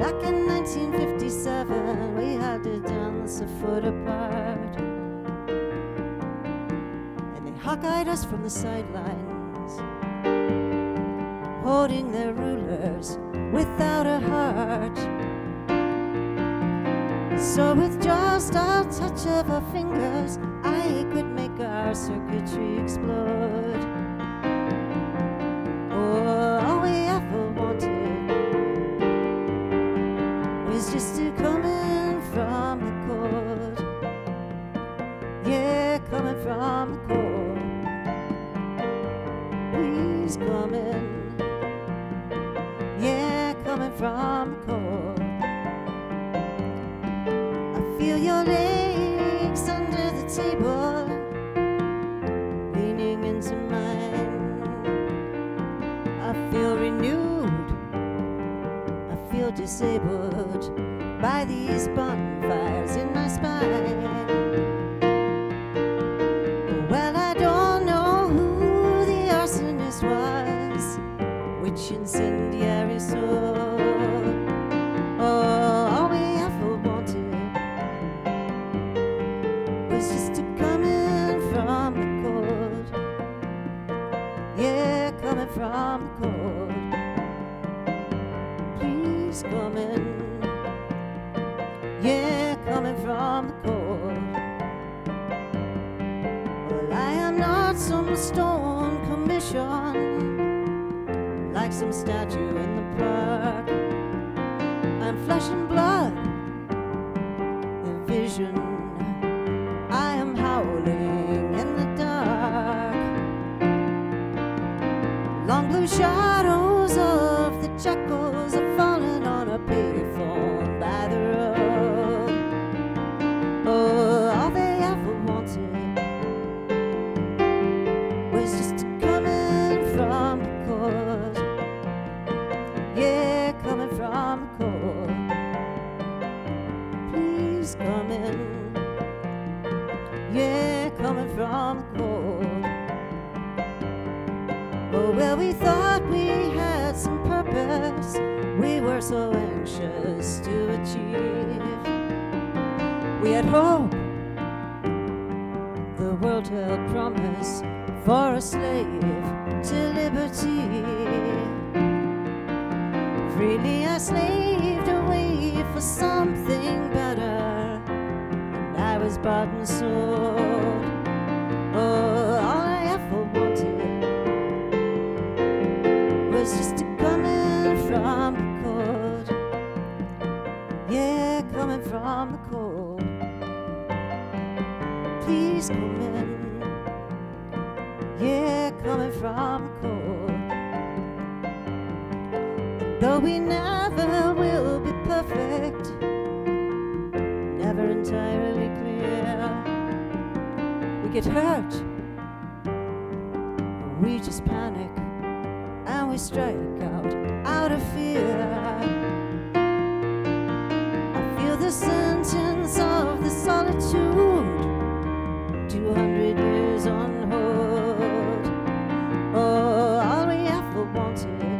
Back in 1957, we had to dance a foot apart, and they hawk-eyed us from the sidelines, holding their rulers without a heart. So with just a touch of our fingers, I could make our circuitry explode. Oh, all we ever wanted was just to come in from the cold. Yeah, coming from the cold. Please come in. Yeah, coming from the cold. I feel your legs under the table, leaning into mine. I feel renewed, I feel disabled by these bonfires in my spine. Well, I don't know who the arsonist was, which incendiary soul. Oh, all we ever wanted was just to come in from the cold. Yeah, coming from the cold. Please come in. Yeah, coming from the cold. Well, I am not some stone commission, like some statue in the park. I'm flesh and blood, a vision. I am howling in the dark. Long blue shadows of the jackals have fallen on a payphone by the road. Oh, all they ever wanted was just to come in from the cold. Yeah, coming from the cold. Please come in. Yeah, coming from the cold. Oh, well, we thought we had some purpose we were so anxious to achieve. We had hope, the world held promise for a slave to liberty. Freely I slaved away for something better, and I was bought and sold. Oh, all I ever wanted was just to come in from the cold. Yeah, coming from the cold. Please come in. Yeah, coming from the cold. And though we never will be perfect, never entirely clear, we get hurt, we just panic, and we strike out of fear. I feel the sentence of the solitude, 200 years on hold. Oh, all we ever wanted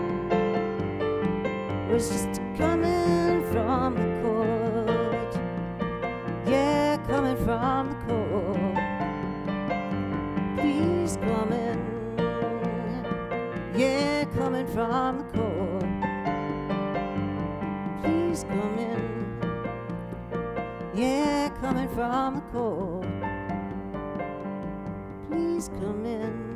was just to come in from the cold. Yeah, coming from the cold. Please come in. Yeah, coming from the cold. Please come in. Yeah, coming from the cold. Please come in.